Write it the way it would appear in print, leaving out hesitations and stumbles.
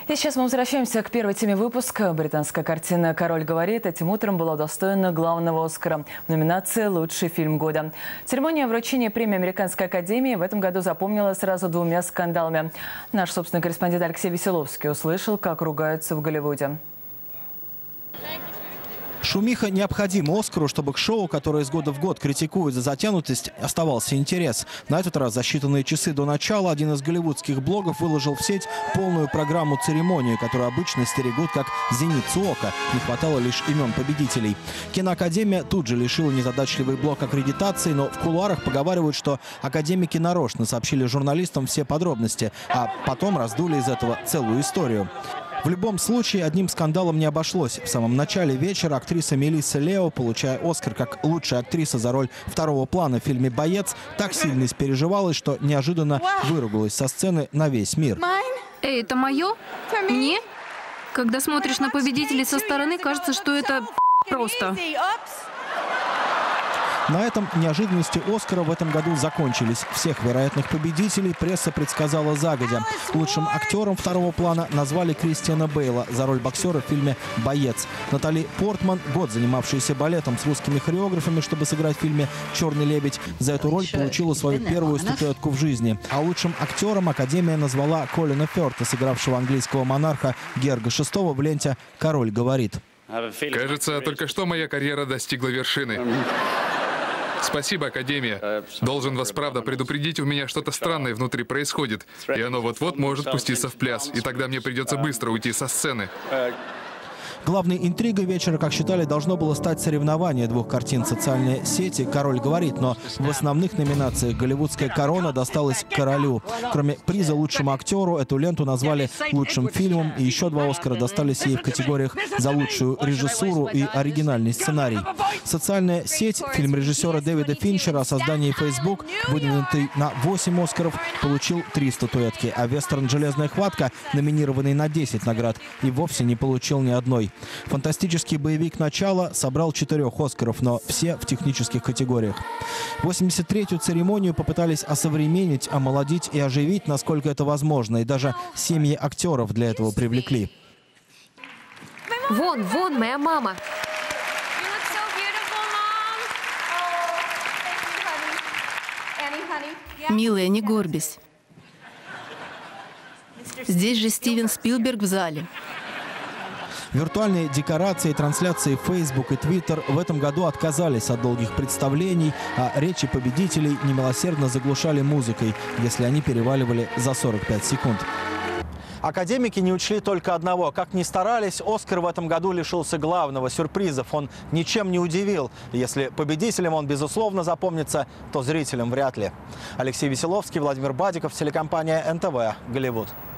И сейчас мы возвращаемся к первой теме выпуска. Британская картина «Король говорит» этим утром была удостоена главного «Оскара» в номинации «Лучший фильм года». Церемония вручения премии Американской академии в этом году запомнила сразу двумя скандалами. Наш собственный корреспондент Алексей Веселовский услышал, как ругаются в Голливуде. Шумиха необходима Оскару, чтобы к шоу, которое из года в год критикует за затянутость, оставался интерес. На этот раз за считанные часы до начала один из голливудских блогов выложил в сеть полную программу церемонии, которую обычно стерегут как зеницу ока. Не хватало лишь имен победителей. Киноакадемия тут же лишила незадачливый блог аккредитации, но в кулуарах поговаривают, что академики нарочно сообщили журналистам все подробности, а потом раздули из этого целую историю. В любом случае, одним скандалом не обошлось. В самом начале вечера актриса Мелисса Лео, получая Оскар как лучшая актриса за роль второго плана в фильме «Боец», так сильно испереживалась, что неожиданно выругалась со сцены на весь мир. Эй, это мое? Мне? Когда смотришь на победителей со стороны, кажется, что это просто. На этом неожиданности Оскара в этом году закончились. Всех вероятных победителей пресса предсказала загодя. Лучшим актером второго плана назвали Кристиана Бейла за роль боксера в фильме «Боец». Натали Портман, год занимавшаяся балетом с русскими хореографами, чтобы сыграть в фильме «Черный лебедь», за эту роль получила свою первую статуэтку в жизни. А лучшим актером Академия назвала Колина Фёрта, сыгравшего английского монарха Георга VI в ленте «Король говорит». Кажется, только что моя карьера достигла вершины. Спасибо, Академия. Должен вас, правда, предупредить, у меня что-то странное внутри происходит. И оно вот-вот может пуститься в пляс. И тогда мне придется быстро уйти со сцены. Главной интригой вечера, как считали, должно было стать соревнование двух картин социальной сети «Король говорит», но в основных номинациях голливудская корона досталась «Королю». Кроме приза лучшему актеру, эту ленту назвали лучшим фильмом, и еще два «Оскара» достались ей в категориях за лучшую режиссуру и оригинальный сценарий. Социальная сеть, фильм режиссера Дэвида Финчера о создании Facebook, выдвинутый на 8 «Оскаров», получил 3 статуэтки, а вестерн «Железная хватка», номинированный на 10 наград, и вовсе не получил ни одной. Фантастический боевик «Начало» собрал 4 «Оскаров», но все в технических категориях. 83-ю церемонию попытались осовременить, омолодить и оживить, насколько это возможно, и даже семьи актеров для этого привлекли. Вон, моя мама. Милая, не горбись. Здесь же Стивен Спилберг в зале. Виртуальные декорации, трансляции в Facebook и Twitter в этом году отказались от долгих представлений, а речи победителей немилосердно заглушали музыкой, если они переваливали за 45 секунд. Академики не учли только одного. Как ни старались, Оскар в этом году лишился главного — сюрпризов. Он ничем не удивил. Если победителям он, безусловно, запомнится, то зрителям вряд ли. Алексей Веселовский, Владимир Бадиков, телекомпания НТВ, Голливуд.